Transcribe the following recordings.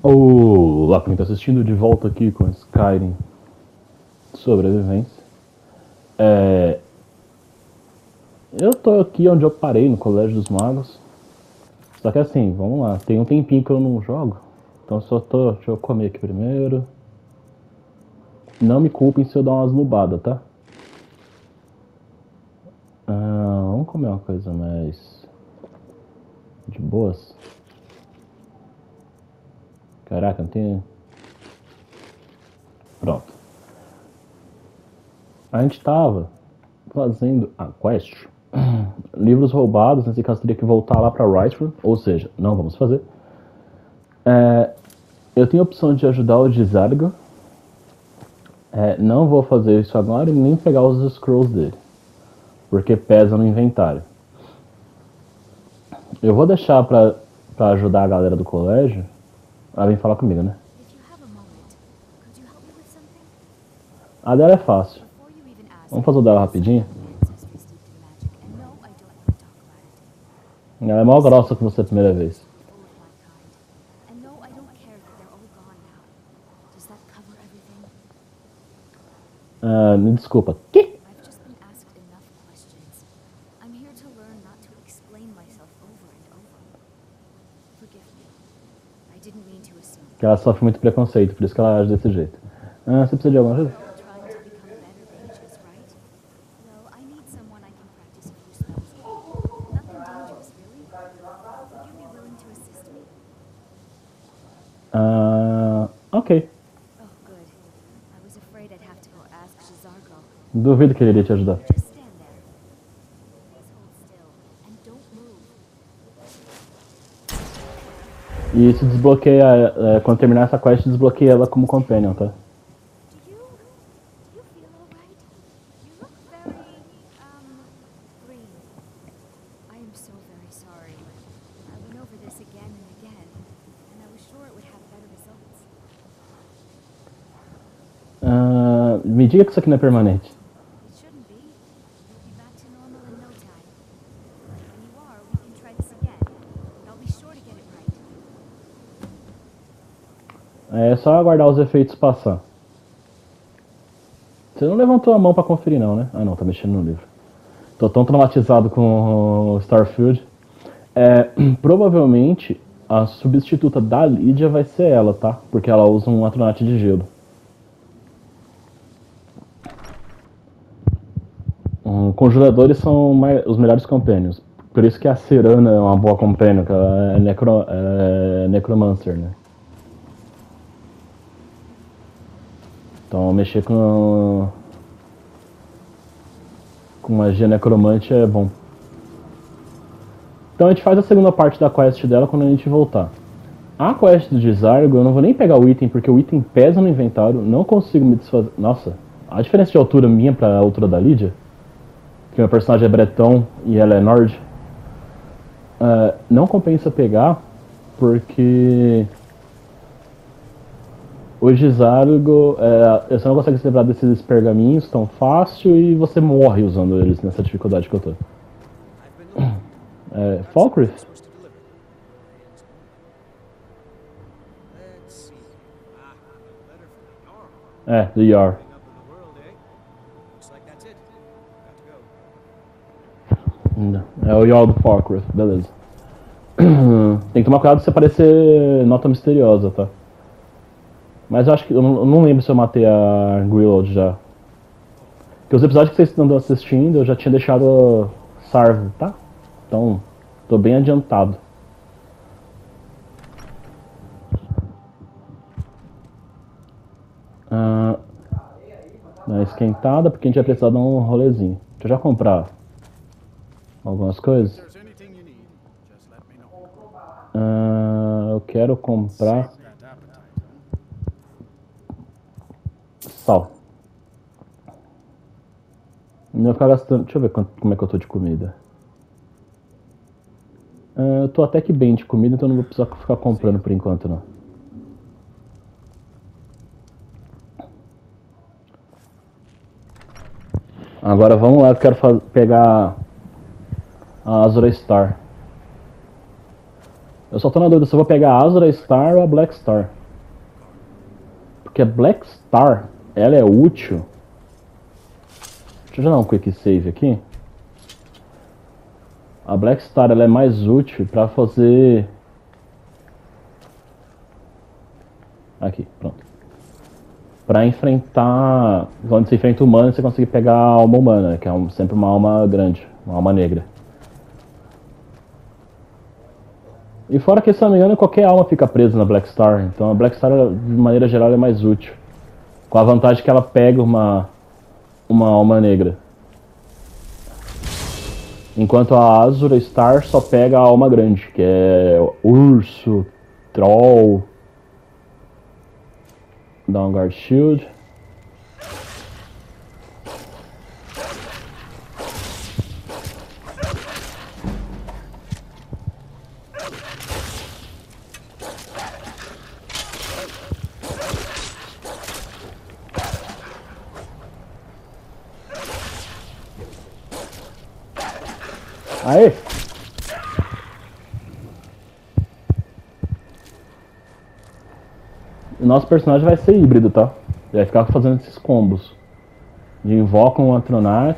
Olá, quem está assistindo de volta aqui com Skyrim Sobrevivência. Eu tô aqui onde eu parei, no Colégio dos Magos. Só que assim, vamos lá, tem um tempinho que eu não jogo. Então deixa eu comer aqui primeiro. Não me culpem se eu dar umas nubadas, tá? Vamos comer uma coisa mais de boas. Caraca, não tem... Pronto. A gente tava fazendo a quest. Livros roubados, nesse caso teria que voltar lá pra Rightford, ou seja, não vamos fazer. Eu tenho a opção de ajudar o Gizargo. Não vou fazer isso agora e nem pegar os scrolls dele, porque pesa no inventário. Eu vou deixar pra ajudar a galera do colégio. Ela vem falar comigo, né? A dela é fácil. Vamos fazer o dela rapidinho. Ela é mó grossa com você a primeira vez. Me desculpa. Que? Que ela sofre muito preconceito, por isso que ela age desse jeito. Você precisa de alguma ajuda? Ok. Duvido que ele iria te ajudar. E isso desbloqueia, quando terminar essa quest, desbloqueia ela como companion, tá? Me diga que isso aqui não é permanente. É só aguardar os efeitos passar. Você não levantou a mão pra conferir não, né? Ah não, tá mexendo no livro. Tô tão traumatizado com o Starfield. Provavelmente a substituta da Lídia vai ser ela, tá? Porque ela usa um Atronach de gelo. Conjuradores são os melhores companions. Por isso que a Serana é uma boa companion, que ela é necromancer, né? Então mexer com magia necromante é bom. Então a gente faz a segunda parte da quest dela quando a gente voltar. A quest do Gizargo, eu não vou nem pegar o item, porque o item pesa no inventário, não consigo me desfazer. Nossa, a diferença de altura minha pra altura da Lídia, que meu personagem é breton e ela é nord, não compensa pegar, porque o Gizargo, você não consegue se livrar desses pergaminhos tão fácil e você morre usando eles nessa dificuldade que eu tô. Falkreath? Do Yar. É o Yar do Falkreath, beleza. Tem que tomar cuidado se aparecer nota misteriosa, tá? Mas eu acho que eu não lembro se eu matei a Grillod já. Porque os episódios que vocês estão assistindo eu já tinha deixado salvo, tá? Então, tô bem adiantado. Na esquentada, porque a gente vai precisar dar um rolezinho. Deixa eu já comprar algumas coisas. Eu quero comprar sal. Não vou ficar gastando. Deixa eu ver como é que eu tô de comida. Eu tô até que bem de comida, então não vou precisar ficar comprando por enquanto não. Agora vamos lá, eu quero pegar a Azura Star. Eu só tô na dúvida se eu vou pegar a Azura Star ou a Black Star. Porque a Black Star, ela é útil. Deixa eu já dar um quick save aqui. A Black Star ela é mais útil pra fazer... Aqui, pronto. Pra enfrentar... Quando você enfrenta humano, você consegue pegar a alma humana, que é sempre uma alma grande, uma alma negra. E fora que, se não me engano, qualquer alma fica presa na Black Star. Então a Black Star, de maneira geral, é mais útil. Com a vantagem que ela pega uma alma negra. Enquanto a Azura Star só pega a alma grande, que é urso, troll, Dawnguard Shield. Aê! O nosso personagem vai ser híbrido, tá? Ele vai ficar fazendo esses combos. De invoca um Atronach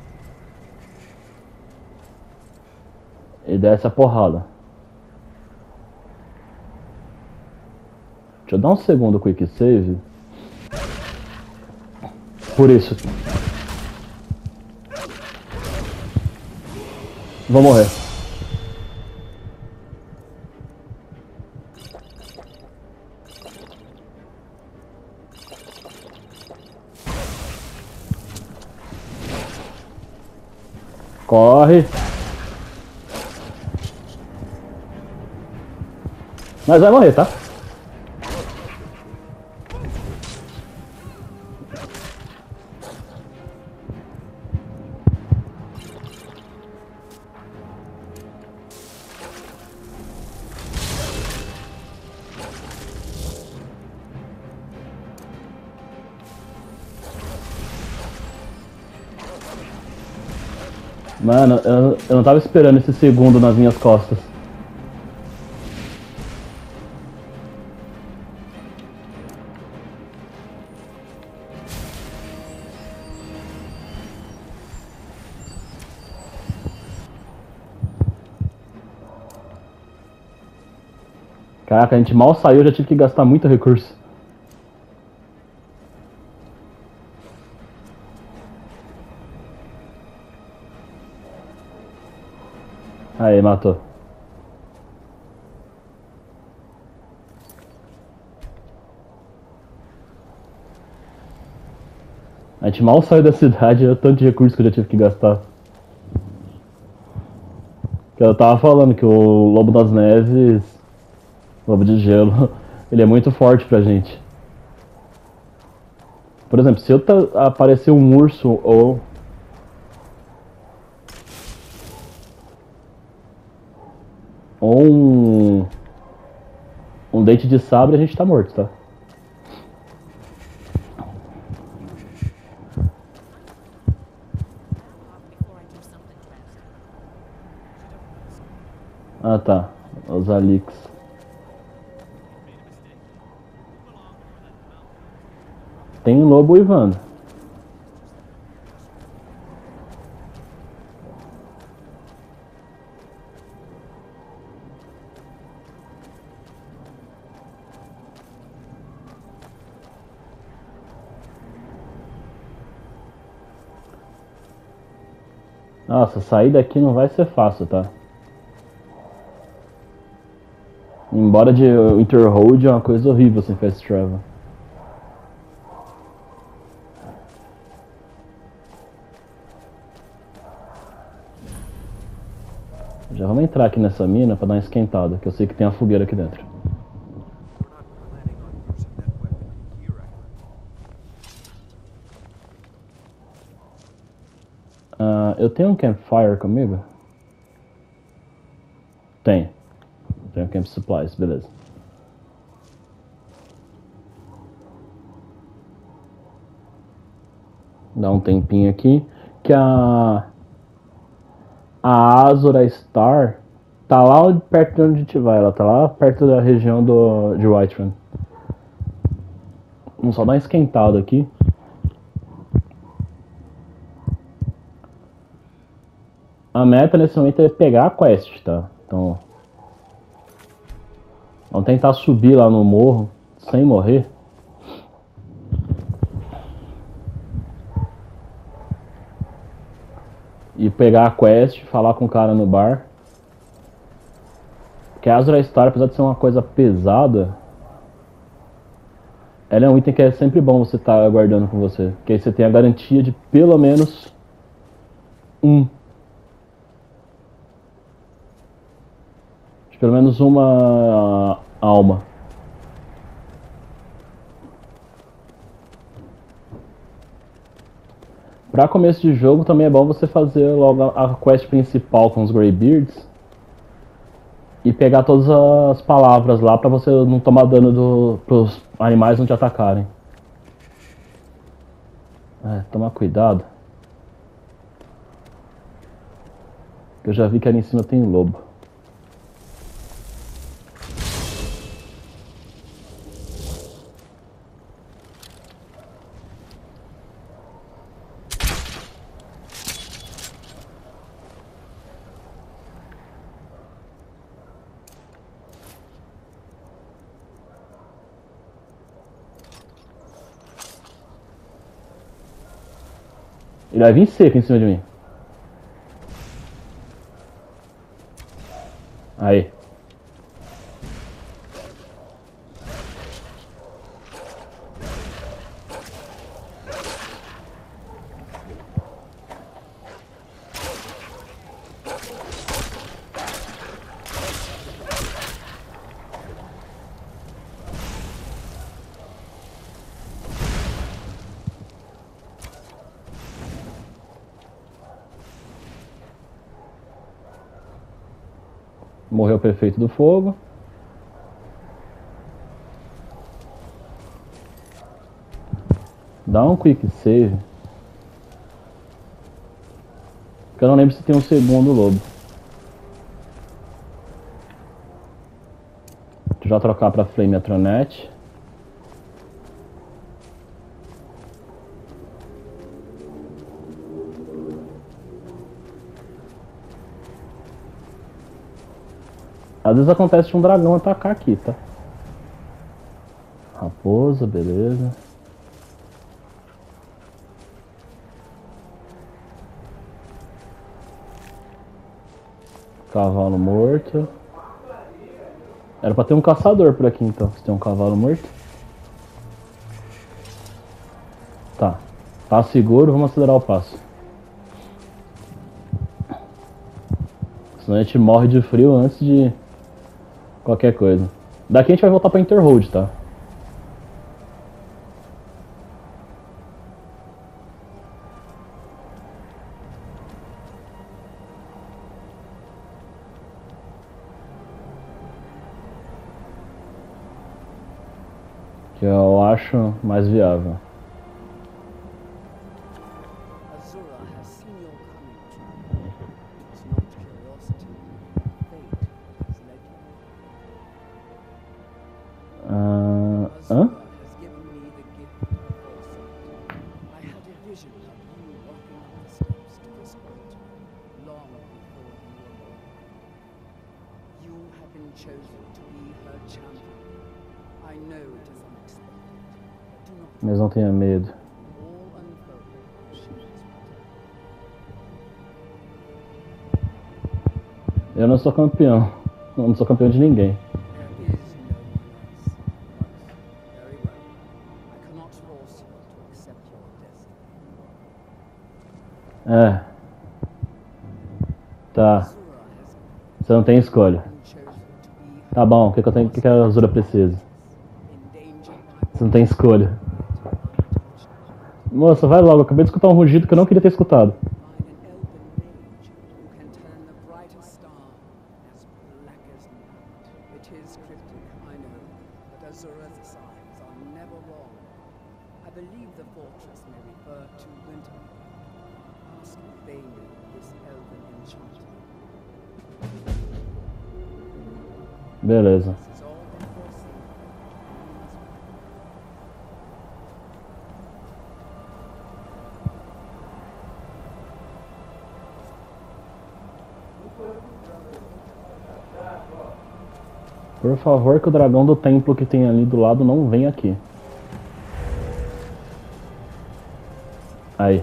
e desce a porrada. Deixa eu dar um segundo quick save. Por isso. Vou morrer. Corre. Mas vai morrer, tá? Mano, eu não tava esperando esse segundo nas minhas costas. Caraca, a gente mal saiu, já tive que gastar muito recurso. Aí, matou. A gente mal saiu da cidade, olha o tanto de recurso que eu já tive que gastar. Que eu tava falando que o Lobo das Neves, Lobo de Gelo, ele é muito forte pra gente. Por exemplo, se eu aparecer um urso ou um dente de sabre, a gente tá morto, tá? Ah tá, os Alix. Tem um lobo uivando. Nossa, sair daqui não vai ser fácil, tá? Embora de Winterhold é uma coisa horrível sem fast travel. Já vamos entrar aqui nessa mina pra dar uma esquentada, que eu sei que tem uma fogueira aqui dentro. Eu tenho um campfire comigo? Tenho. Tenho camp supplies, beleza. Dá um tempinho aqui. Que a Azura Star, Tá lá perto de onde a gente vai, ela tá lá perto da região de Whiterun. Vamos só dar uma esquentada aqui. A meta nesse momento é pegar a quest, tá? Então, vamos tentar subir lá no morro sem morrer. E pegar a quest, falar com o cara no bar. Porque a Azura Star, apesar de ser uma coisa pesada, ela é um item que é sempre bom você estar guardando com você. Porque aí você tem a garantia de pelo menos de pelo menos uma alma. Pra começo de jogo também é bom você fazer logo a quest principal com os Greybeards e pegar todas as palavras lá pra você não tomar dano pros animais não te atacarem. Tomar cuidado. Eu já vi que ali em cima tem lobo. Ele vai vir seco em cima de mim. Aí. Morreu o prefeito do fogo. Dá um quick save. Porque eu não lembro se tem um segundo lobo. Deixa eu já trocar pra Flame Atronet. Às vezes acontece de um dragão atacar aqui, tá? Raposa, beleza. Cavalo morto. Era pra ter um caçador por aqui então, se tem um cavalo morto. Tá. Tá seguro, vamos acelerar o passo. Senão a gente morre de frio antes de qualquer coisa. Daqui a gente vai voltar pra Interhold, tá? Que eu acho mais viável. Azura has seen your coming, traveler. It's not curiosity. Fate has led you. Azura has given me the gift of foresight. I had a vision of you walking up the steps to this altar long before you were born. You have been chosen to be her champion. I know it is unexpected, but do not Mas não tenha medo. all unfold as she is written. Eu não sou campeão. Eu não sou campeão de ninguém. There is no one else. But very well. I cannot force you to accept your destiny. Tá. Azura has Você não tem escolha. been chosen to be Tá bom, o que que a Azura precisa? endangered Você não tem escolha. by untouched. Moça, vai logo, eu acabei de escutar um rugido que eu não queria ter escutado. Find an elven mage who can turn the brightest star as black as night. It is cryptic, I know, but Azura's signs are never wrong. I believe the fortress may refer to Wintermere. Ask if they knew this elven enchanter. Beleza. This has all been foreseen. Por favor, que o dragão do templo que tem ali do lado não venha aqui. Aí.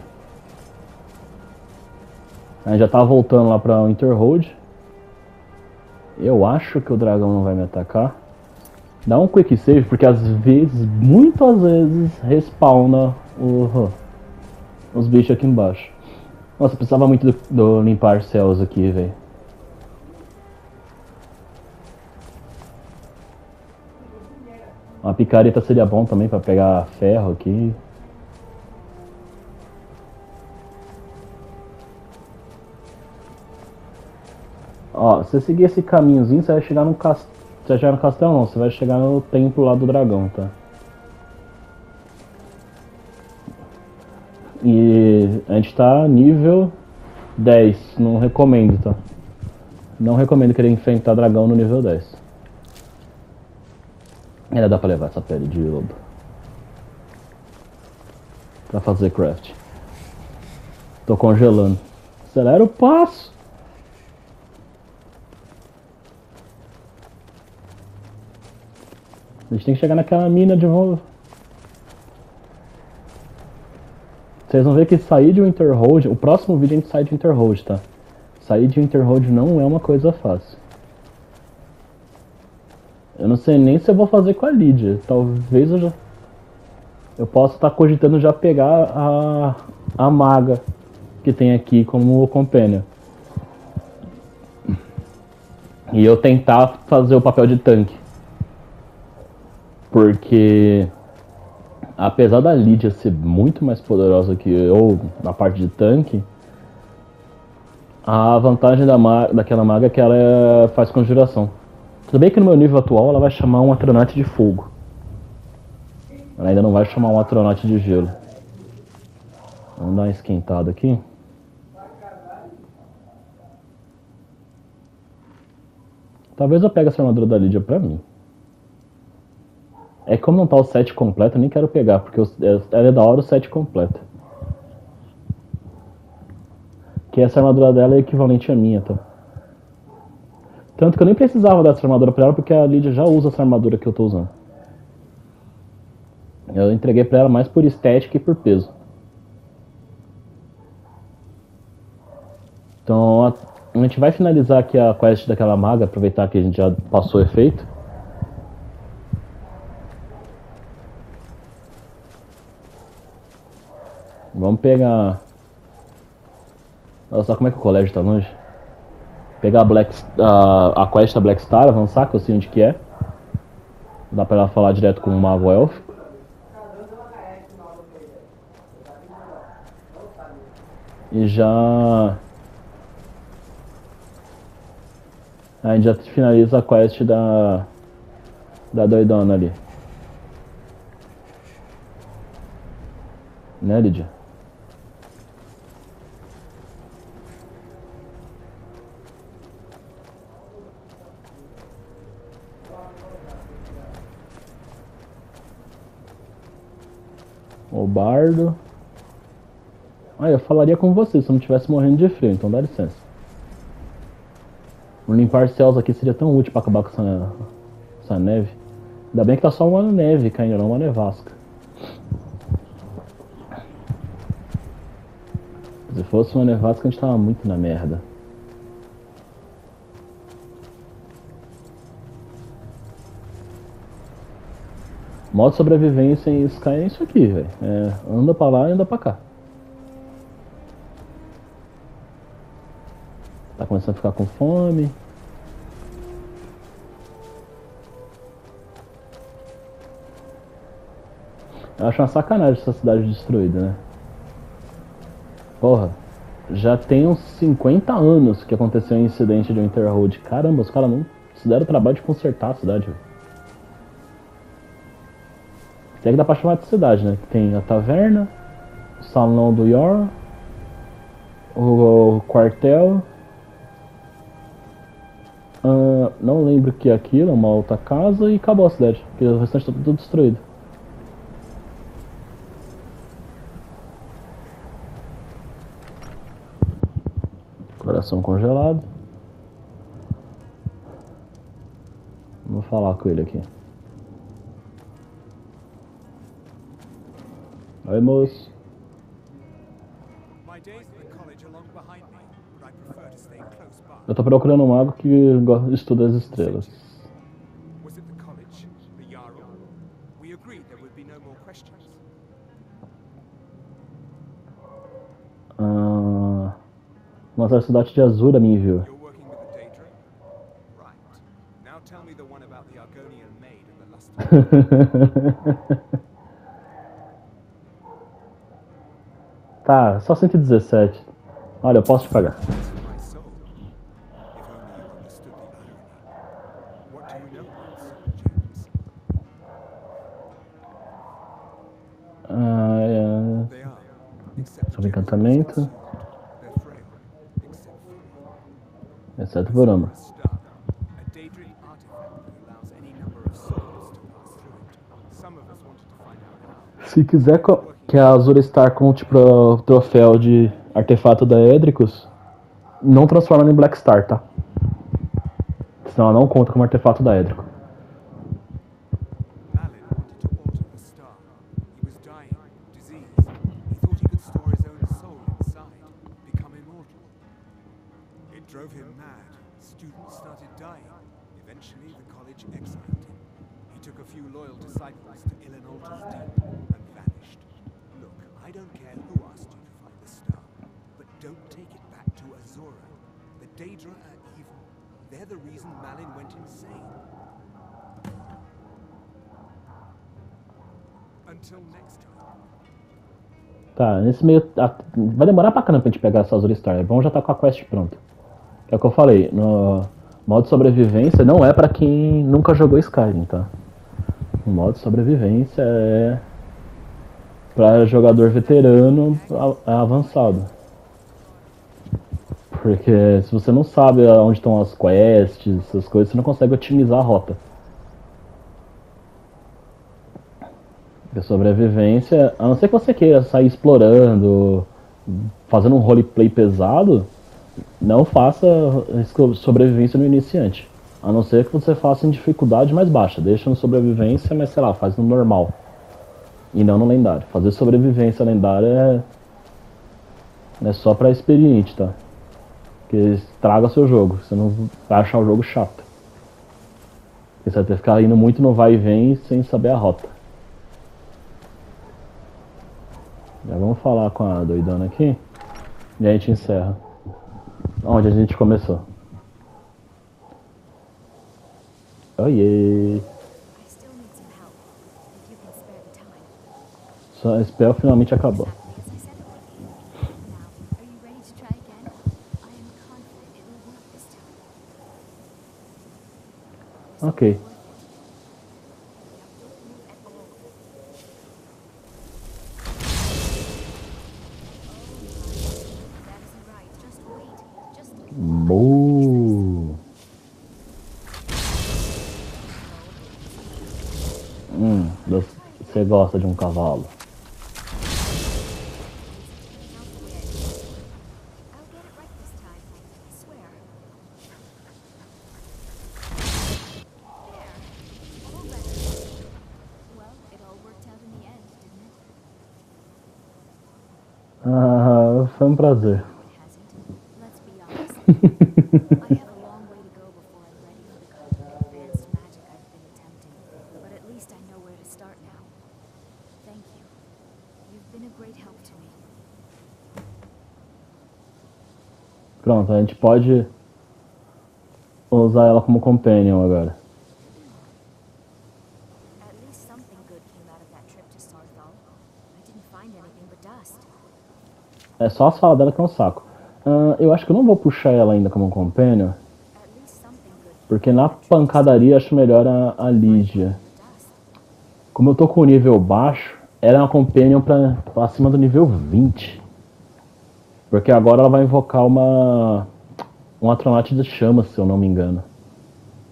A gente já tá voltando lá pra Winterhold. Eu acho que o dragão não vai me atacar. Dá um quick save, porque às vezes, muitas vezes, respawna os bichos aqui embaixo. Nossa, precisava muito do limpar céus aqui, velho. Uma picareta seria bom também pra pegar ferro aqui. Ó, se você seguir esse caminhozinho, você vai chegar no castelo. Você vai chegar no castelo não, você vai chegar no templo lá do dragão, tá? E a gente tá nível 10, não recomendo, tá? Não recomendo querer enfrentar dragão no nível 10. Ainda dá pra levar essa pele de lobo. Pra fazer craft. Tô congelando. Acelera o passo! A gente tem que chegar naquela mina de novo. Vocês vão ver que sair de Winterhold... O próximo vídeo a gente sai de Winterhold, tá? Sair de Winterhold não é uma coisa fácil. Eu não sei nem se eu vou fazer com a Lydia. Talvez eu já... Eu possa estar cogitando já pegar a maga que tem aqui como companion. E eu tentar fazer o papel de tanque. Porque... Apesar da Lydia ser muito mais poderosa que eu na parte de tanque, a vantagem daquela maga é que ela faz conjuração. Tudo bem que no meu nível atual ela vai chamar um Atronate de fogo. Ela ainda não vai chamar um Atronate de gelo. Vamos dar uma esquentada aqui. Talvez eu pegue essa armadura da Lydia pra mim. É que como não tá o set completo, eu nem quero pegar, porque ela é da hora o set completo. Que essa armadura dela é equivalente à minha, tá? Tanto que eu nem precisava dessa armadura pra ela, porque a Lydia já usa essa armadura que eu tô usando. Eu entreguei pra ela mais por estética e por peso. Então a gente vai finalizar aqui a quest daquela maga, aproveitar que a gente já passou o efeito. Vamos pegar... Olha só como é que o colégio tá longe. Pegar a quest da Black Star, avançar, que eu sei onde que é. Dá pra ela falar direto com o mago élfico. E já... A gente já finaliza a quest da doidona ali. Né, Lydia? O bardo. Ah, eu falaria com você se eu não estivesse morrendo de frio, então dá licença. O limpar céus aqui seria tão útil pra acabar com essa neve. Ainda bem que tá só uma neve caindo, não uma nevasca. Se fosse uma nevasca, a gente tava muito na merda. Modo sobrevivência em Sky é isso aqui, velho. Anda pra lá e anda pra cá. Tá começando a ficar com fome. Eu acho uma sacanagem essa cidade destruída, né? Porra, já tem uns 50 anos que aconteceu um incidente de Winterhold. Caramba, os caras não se deram o trabalho de consertar a cidade, velho. Tem que dá pra chamar de cidade, né? Tem a taverna, o salão do Yor, o quartel, não lembro o que é aquilo, uma outra casa e acabou a cidade, porque o restante tá tudo destruído. Coração congelado. Vamos falar com ele aqui. Oi, moço. Eu tô procurando um mago que estuda as estrelas. Mas a cidade de Azura me enviou. Tá, só 117. Olha, eu posso te pagar. Sobre encantamento. Exceto por uma. Se quiser que a Azura Star conte pro troféu de artefato da Edricus, não transforma em Black Star, tá? Senão ela não conta como artefato da Edrico. Tá, nesse meio... vai demorar pra caramba pra gente pegar essa Azure Star. É bom já tá com a quest pronta. Que é o que eu falei, no modo sobrevivência não é pra quem nunca jogou Skyrim, tá? O modo sobrevivência é pra jogador veterano avançado. Porque se você não sabe onde estão as quests, essas coisas, você não consegue otimizar a rota. A sobrevivência, a não ser que você queira sair explorando, fazendo um roleplay pesado, não faça sobrevivência no iniciante. A não ser que você faça em dificuldade mais baixa. Deixa no sobrevivência, mas sei lá, faz no normal. E não no lendário. Fazer sobrevivência lendária é só pra experiente, tá? Porque estraga seu jogo. Você não vai achar o jogo chato. Porque você vai ter que ficar indo muito no vai e vem sem saber a rota. Já vamos falar com a doidona aqui. E a gente encerra. Onde a gente começou. Oiê! Só a spell finalmente acabou. Ok. Você gosta de um cavalo. Ah, foi um prazer. Pronto, a gente pode usar ela como companion agora. É só as falas dela que é um saco. Eu acho que eu não vou puxar ela ainda como companion. Porque na pancadaria acho melhor a Lígia. Como eu tô com o nível baixo, ela é uma companion pra acima do nível 20. Porque agora ela vai invocar um Atronate de Chamas, se eu não me engano.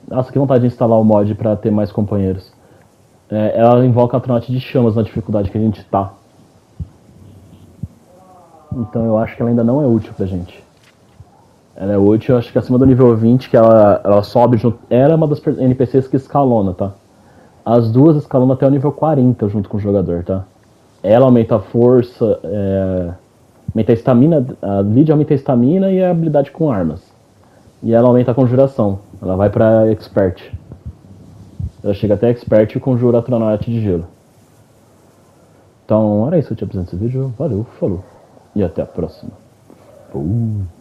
Nossa, que vontade de instalar o mod pra ter mais companheiros. Ela invoca a Tronote de chamas na dificuldade que a gente tá. Então eu acho que ela ainda não é útil pra gente. Ela é útil, eu acho que acima do nível 20, que ela sobe junto. Ela é uma das NPCs que escalona, tá? As duas escalonam até o nível 40 junto com o jogador, tá? Ela aumenta a força, aumenta a estamina, a lead aumenta a estamina e a habilidade com armas. E ela aumenta a conjuração, ela vai pra expert. Ela chega até expert e conjura a Tronote de gelo. Então era isso que eu tinha apresentado esse vídeo, valeu, falou. E até a próxima.